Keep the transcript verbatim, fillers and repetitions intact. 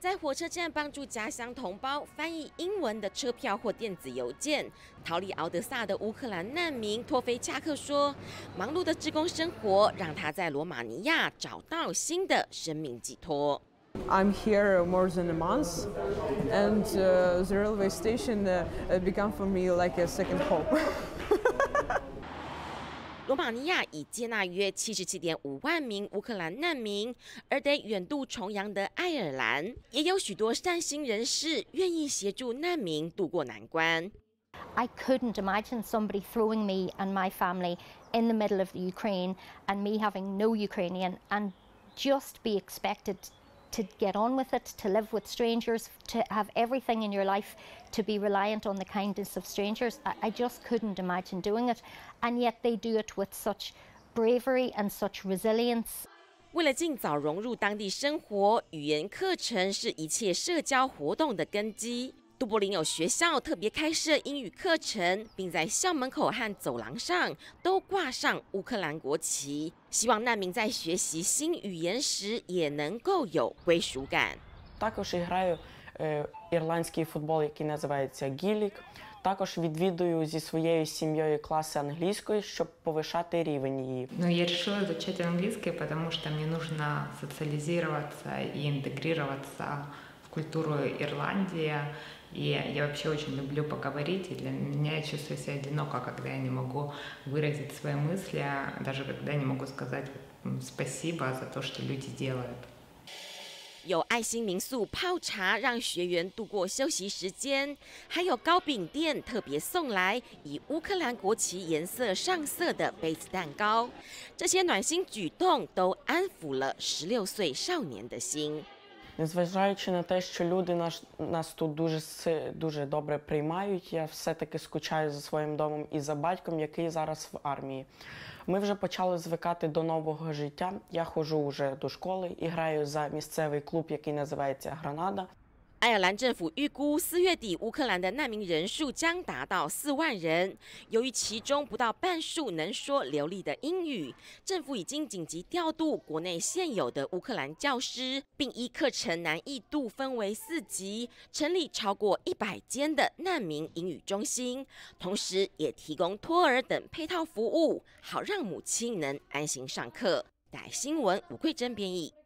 在火车站帮助家乡同胞翻译英文的车票或电子邮件。逃离敖德萨的乌克兰难民托菲恰克说：“忙碌的志工生活让他在罗马尼亚找到新的生命寄托。” I'm here more than a month, and uh, the railway station uh, became for me like a second home. 罗马尼亚已接纳约七十七点五万名乌克兰难民，而得远渡重洋的爱尔兰，也有许多善心人士愿意协助难民渡过难关。 I couldn't imagine somebody throwing me and my family in the middle of the Ukraine and me having no Ukrainian and just be expected to get on with it, to live with strangers, to have everything in your life, to be reliant on the kindness of strangers. I, I just couldn't imagine doing it. And yet they do it with such bravery and such resilience. 为了尽早融入当地生活，语言课程是一切社交活动的根基。都柏林有学校特别开设英语课程，并在校门口和走廊上都挂上乌克兰国旗，希望难民在学习新语言时也能够有归属感。 Також граю ірландський футбол, який називається гілік. Також відвідую зі своєю сім'єю класи англійської, щоб повишати рівень її. Ну, я решила изучать английский, потому что мне нужно социализироваться и интегрироваться в культуру Ирландии. И я вообще очень люблю поговорить, и для меня я чувствую себя одиноко, когда я не могу выразить свои мысли, даже когда не могу сказать спасибо за то, что люди делают. 有爱心民宿泡茶，让学员度过休息时间；还有糕饼店特别送来以乌克兰国旗颜色上色的杯子蛋糕。这些暖心举动都安抚了十六岁少年的心。 Незважаючи на те, що люди нас, нас тут дуже, дуже добре приймають, я все-таки скучаю за своїм домом і за батьком, який зараз в армії. Ми вже почали звикати до нового життя. Я ходжу вже до школи і граю за місцевий клуб, який називається «Гранада». 爱尔兰政府预估，四月底乌克兰的难民人数将达到四万人。由于其中不到半数能说流利的英语，政府已经紧急调度国内现有的乌克兰教师，并依课程难易度分为四级，成立超过一百间的难民英语中心，同时也提供托儿等配套服务，好让母亲能安心上课。台新闻吴桂珍编译。